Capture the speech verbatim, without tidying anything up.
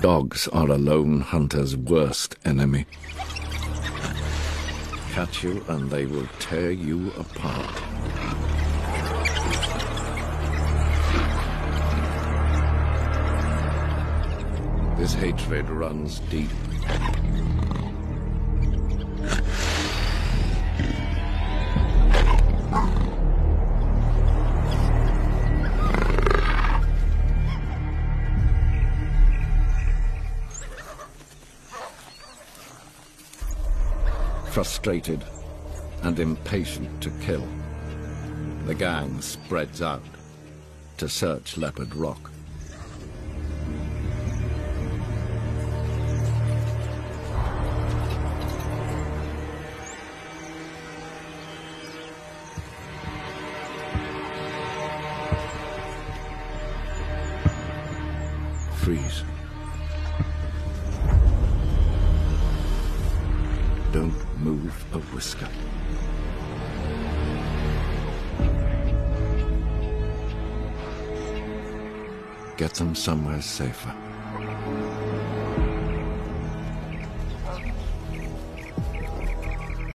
Dogs are a lone hunter's worst enemy. Catch you and they will tear you apart. This hatred runs deep. Frustrated and impatient to kill, the gang spreads out to search Leopard Rock. Freeze. Don't move a whisker. Get them somewhere safer.